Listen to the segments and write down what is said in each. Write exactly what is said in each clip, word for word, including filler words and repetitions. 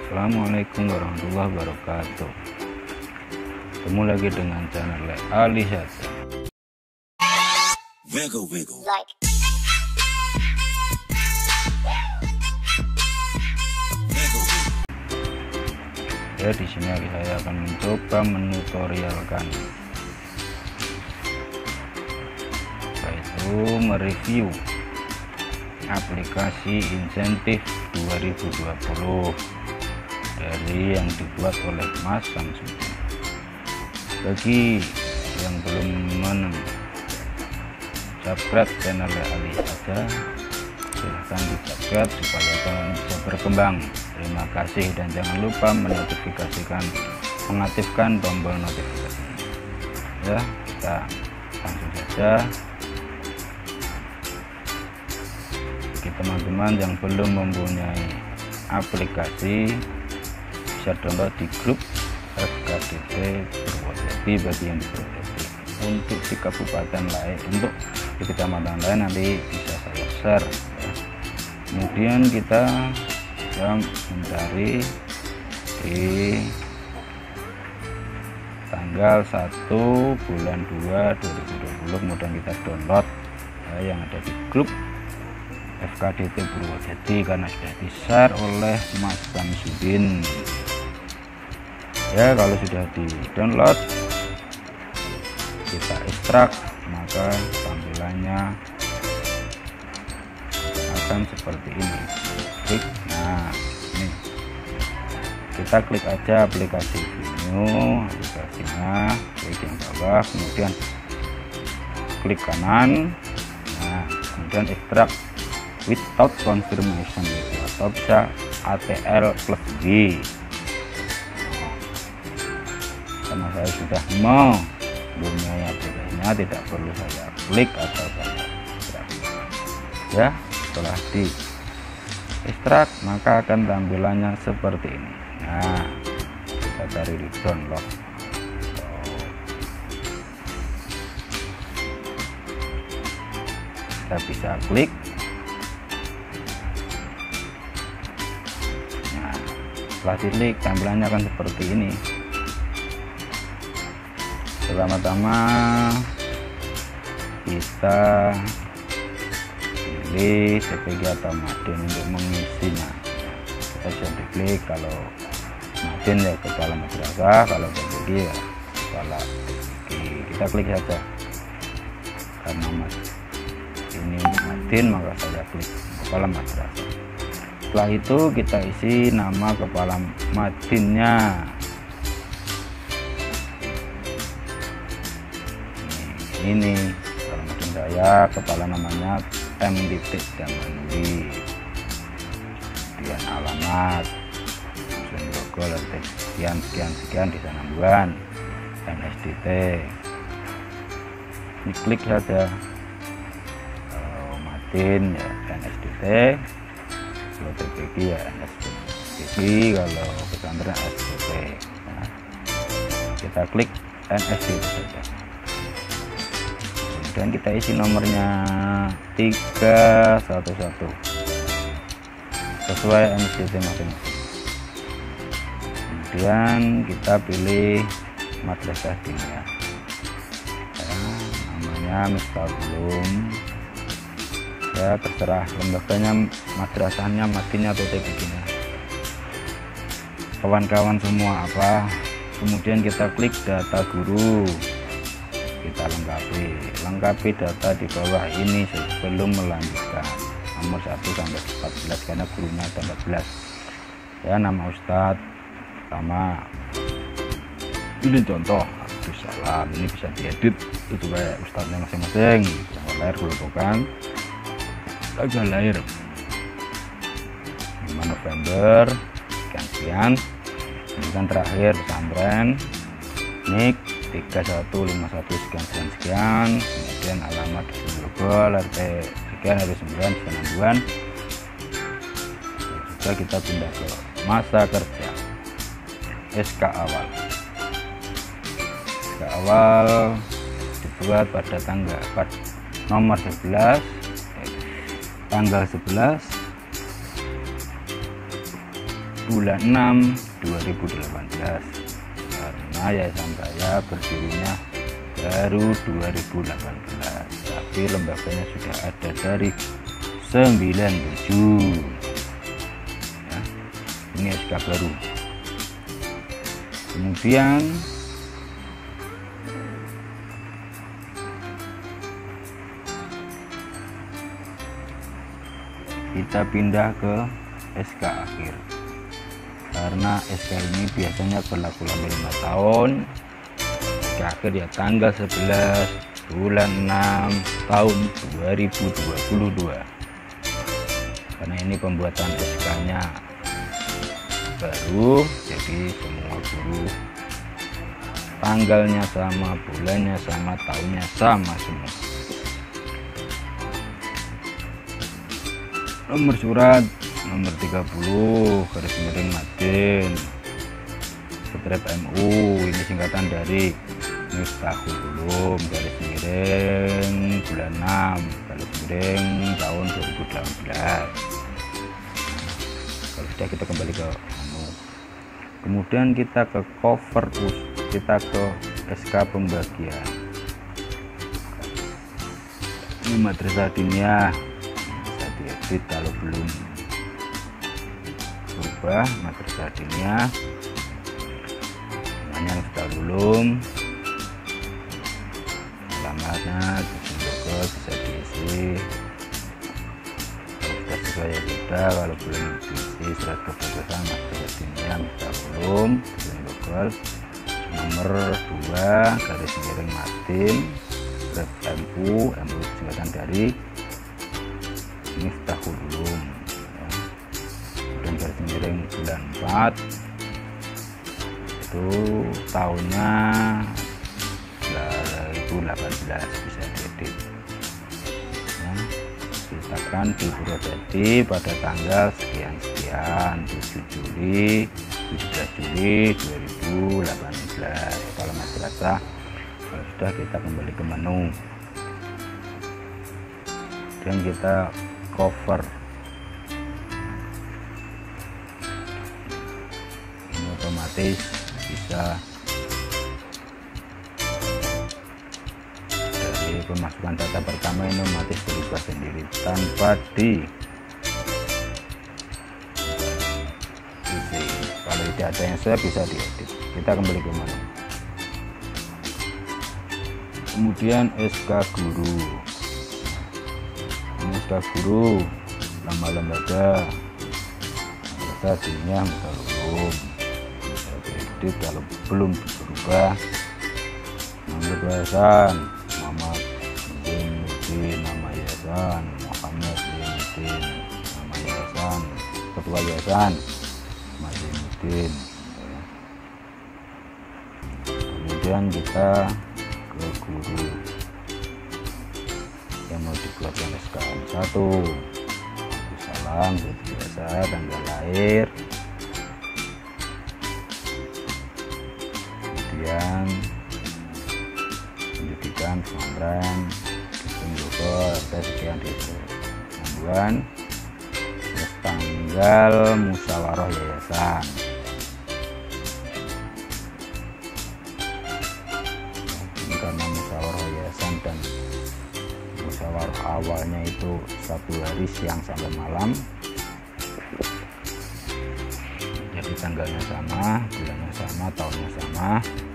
Assalamualaikum warahmatullahi wabarakatuh. Ketemu lagi dengan channel Ali Syadza. Wiggle, wiggle. Like. Wiggle, wiggle. Ya, di sini saya akan mencoba menutorialkan, yaitu mereview aplikasi insentif dua ribu dua puluh dari yang dibuat oleh Mas Samsudin. Bagi yang belum men subscribe channel Ali Syadza, silahkan di subscribe supaya channel ini bisa berkembang. Terima kasih, dan jangan lupa menotifikasikan mengaktifkan tombol notifikasi. Ya, kita langsung saja. Bagi teman-teman yang belum mempunyai aplikasi, bisa download di grup F K D T Purwodadi bagi yang di Purwodadi. Untuk di kabupaten lain, untuk di kecamatan lain nanti bisa saya share ya. Kemudian kita bisa mencari di tanggal satu bulan dua dua ribu dua puluh, kemudian kita download ya, yang ada di grup F K D T Purwodadi karena sudah di share oleh Mas Samsudin. Ya, kalau sudah di download kita ekstrak, maka tampilannya akan seperti ini. Klik, nah ini kita klik aja aplikasi Vimeo, aplikasinya klik yang bawah, kemudian klik kanan, nah kemudian ekstrak without confirmation gitu, atau bisa A T L plus G. Karena saya sudah mempunyai aplikasinya, tidak perlu saya klik atau saya ekstrak ya. Setelah di ekstrak, maka akan tampilannya seperti ini. Nah, kita cari di download. Kita bisa klik. Nah, setelah diklik, tampilannya akan seperti ini. Pertama-tama kita pilih C P G atau Madin untuk mengisinya. Kita bisa diklik, kalau Madin ya kepala madrasah, kalau C P G ya kepala P G. Kita klik saja, karena mas ini untuk Madin maka saya klik kepala madrasah. Setelah itu kita isi nama kepala Madinnya. Ini kalau Madin saya, kepala namanya M titik Damanwi, kemudian alamat Grogol sekian sekian sekian di sana bulan N S D T. Ini klik saja. Kalau Madin ya N S D T, kalau T P G ya N S D T, kalau pesantren S D T. Nah, kita klik N S D T saja. Dan kita isi nomornya tiga satu satu sesuai N S D T masing-masing. Kemudian kita pilih madrasah dinia ya, namanya Miftahul. Ya, terserah lembaganya, madrasahnya, Madinnya atau T P G-nya, kawan-kawan semua apa. Kemudian kita klik data guru, kita lengkapi lengkapi data di bawah ini sebelum melanjutkan, nomor satu sampai empat belas karena gurunya ada empat belas ya. Nama Ustadz sama ini contoh Abdussalam, ini bisa diedit itu kayak Ustadznya masing-masing, tanggal lahir, kelompokkan tanggal lahir lima November sekian sekian, kemudian terakhir pesantren, nik tiga satu lima satu sekian sekian sekian, kemudian alamat di Grogol, R T sekian, R T sembilan sekian bulan. Juga kita pindah ke masa kerja S K awal. S K awal dibuat pada tanggal pada nomor sebelas eh, tanggal sebelas bulan enam dua ribu delapan belas, karena Yayasan saya berdirinya baru dua ribu delapan belas, tapi lembaganya sudah ada dari sembilan puluh tujuh ya. Ini S K baru. Kemudian kita pindah ke S K akhir, karena S K ini biasanya berlaku sampai lima tahun. S K akhir ya tanggal sebelas bulan enam tahun dua ribu dua puluh dua, karena ini pembuatan S K nya baru, jadi semua guru tanggalnya sama, bulannya sama, tahunnya sama semua. Nomor surat nomor tiga puluh garis miring Madin strip M U, ini singkatan dari Miftahul Ulum garis miring bulan enam garis miring tahun dua ribu delapan belas. Kalau sudah, kita kembali ke menu, kemudian kita ke cover, kita ke S K pembagian. Ini madrasah diniyah, bisa diedit kalau belum berubah. Madrasah diniyah namanya Miftahul Ulum, alamatnya juga bisa diisi. Kalau sudah sesuai ya sudah, kalau belum diisi surat keputusan Madrasah diniyah Miftahul Ulum Google nomor dua garis miring Madin strip M U, M U singkatan dari Miftahul Ulum ya. Dan garis miring bulan empat itu tahunnya dua ribu delapan belas, bisa diedit ya. Ditetapkan di Purwodadi pada tanggal sekian sekian tujuh Juli tujuh belas Juli dua ribu delapan belas. Kalau madrasah, kalau sudah, kita kembali ke menu dan kita cover. Ini otomatis bisa dari pemasukan data pertama, ini otomatis berubah sendiri tanpa di isi. Kalau tidak ada yang saya bisa diedit. Kita kembali ke menu, kemudian S K guru. Ini S K guru, nama lembaga Madrasah diniyah Miftahul Ulum, bisa diedit kalau belum berubah. Nomor yayasan Muhammad Zainuddin, nama yayasan Muhammad Zainuddin, nama yayasan ketua yayasan Muhammad Zainuddin. Kemudian kita ke guru yang mau dibuatkan S K satu, salam seperti biasa, tanggal lahir, kemudian pendidikan pesantren, Google tes sekian di bulan, terus tanggal musyawarah yayasan. Ini karena musyawarah yayasan dan musyawarah awalnya itu satu hari siang sampai malam, jadi tanggalnya sama, bulannya sama, tahunnya sama.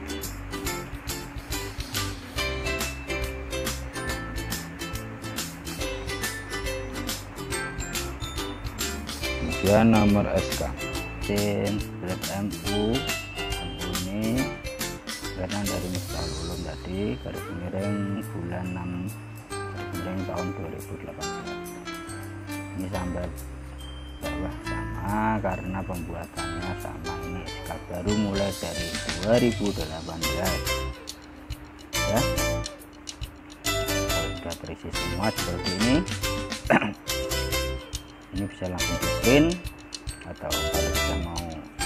Kemudian nomor S K tim strip M U, M U ini karena dari Miftahul Ulum tadi garis miring bulan enam garis miring tahun dua ribu delapan belas. Ini sampai bawah sama karena pembuatannya sama. Ini S K baru mulai dari dua ribu delapan belas ya. Kalau sudah terisi semua seperti ini ini bisa langsung di print, atau kalau sudah mau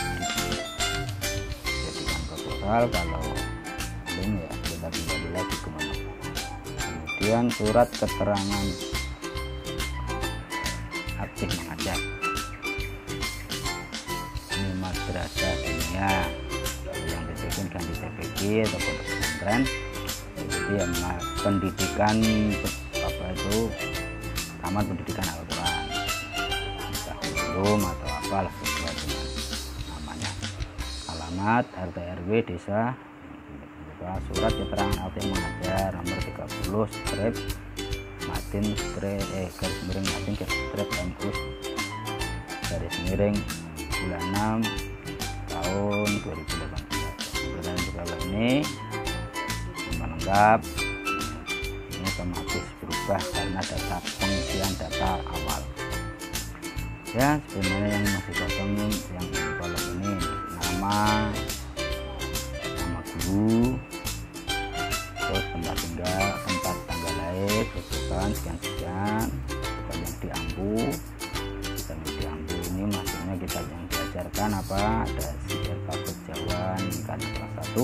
dijadikan proposal, kalau belum ya kita kembali lagi ke mana. Kemudian surat keterangan aktif mengajar. madrasah dunia, yang dibikin ganti T P G atau pondok pesantren. Jadi yang pendidikan apa itu tamat pendidikan Al-Quran, belum atau apalah sesuai dengan namanya. Alamat R T R W desa, surat keterangan akte mengajar nomor tiga puluh strip Matin strip eh garis miring Matin garis strip M U garis miring bulan enam tahun dua ribu delapan belas. Kemudian juga ini nama lengkap ini otomatis berubah karena data pengisian data awal ya. Sebenarnya yang masih kosong yang di kolom ini nama nama guru, terus tempat tinggal, tempat tanggal lahir, kebutuhan sekian sekian, kita yang diampu, kita yang diampu ini maksudnya kita yang diajarkan apa, ada siar takut Jawa karena kelas satu.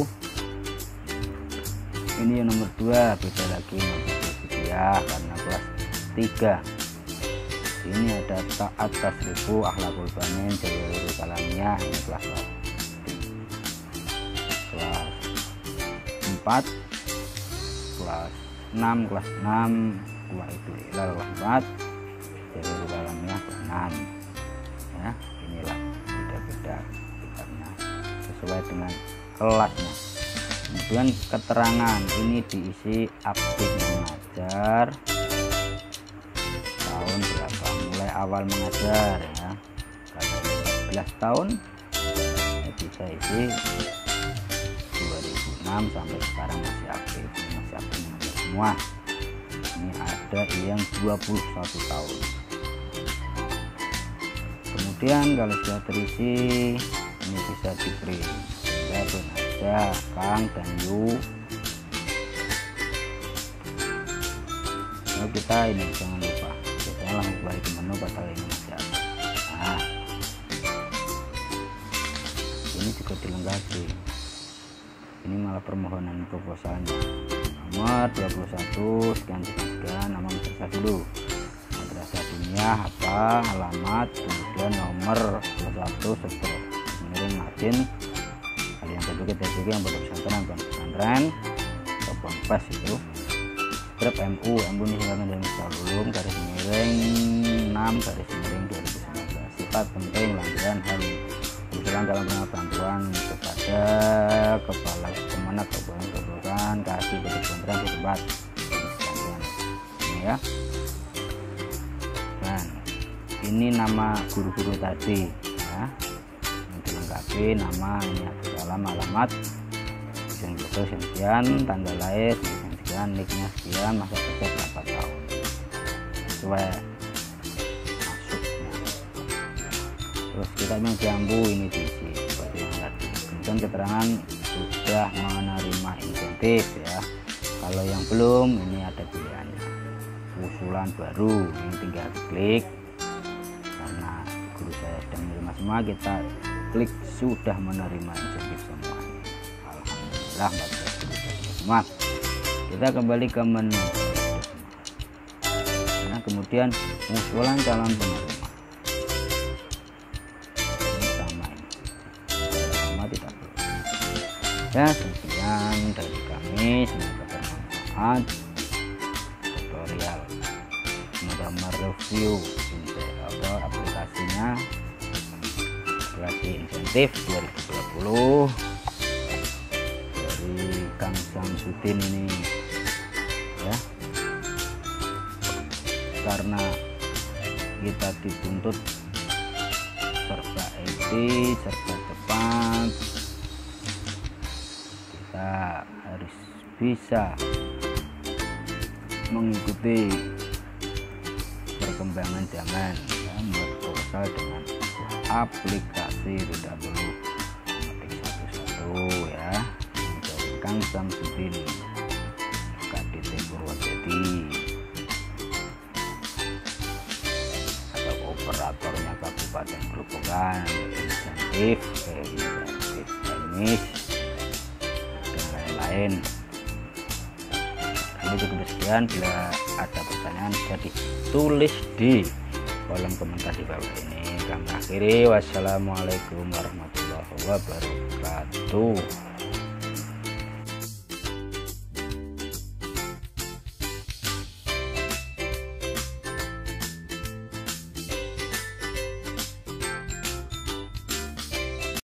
Ini yang nomor dua beda lagi nomor ya karena kelas tiga. Ini ada taat tasrifu akhlakul banin jalur kalamnya, ini kelas kelas empat, kelas enam, kelas enam dua itu kelas empat jalur kalamnya kelas enam ya. Inilah beda-beda karena sesuai dengan kelasnya. Kemudian keterangan ini diisi aktif mengajar tahun berapa, mulai awal mengajar ya, karena empat belas tahun ya, bisa isi dua ribu enam sampai sekarang masih aktif, masih aktif mengajar semua. Ini ada yang dua puluh satu tahun. Kemudian kalau sudah terisi ini bisa di print ya, ada Kang dan Yu. Lalu kita ini jangan lupa kita langsung balik ke menu pada ini masih ada. Nah ini juga dilengkapi, ini malah permohonan proposalnya nomor dua puluh satu sekian sekian sekian, nama madrasah dulu, madrasah dunia apa, alamat, kemudian nomor dua puluh satu strip miring Matin kalian terbuka terbuka yang pada pesantren bukan pesantren atau ponpes itu strip M U M U ini silakan dari Salulum garis miring enam garis miring dua ribu sembilan belas. Sifat penting lanjutan hal usulan dalam bantuan kepada kepala kemenat kabupaten Gerobokan kaki pesantren di tempat ini ya. Dan ini nama guru-guru tadi ya, yang dilengkapi nama ini dalam alamat sekian sekian, tanggal lahir sekian sekian, niknya sekian, masa kerja berapa tahun sesuai masuknya. Terus kita yang jambu ini diisi seperti yang tadi. Kemudian keterangan sudah menerima insentif ya. Kalau yang belum ini ada pilihannya usulan baru, ini tinggal klik karena guru saya sudah menerima semua, kita klik sudah menerima insentif semua. Alhamdulillah semua. Kita kembali ke menu nah, kemudian usulan calon penerima ini sama ini sama tidak perlu ya. Sekian dari kami, semoga bermanfaat tutorial, semoga mereview apa aplikasinya, aplikasi insentif dua ribu dua puluh dari Kang Samsudin ini ya, karena kita dituntut serba etis, serba cepat, kita harus bisa mengikuti perkembangan zaman ya, membuat proposal dengan aplikasi, tidak perlu memetik satu-satu ya. Dari Kang Samsudin K D T Purwodadi atau operatornya Kabupaten Gerobokan, insentif eh, insentif teknis dan lain-lain. Kami cukup sekian, bila ada pertanyaan bisa ditulis di kolom komentar di bawah ini. Kami akhiri, wassalamualaikum warahmatullahi wabarakatuh.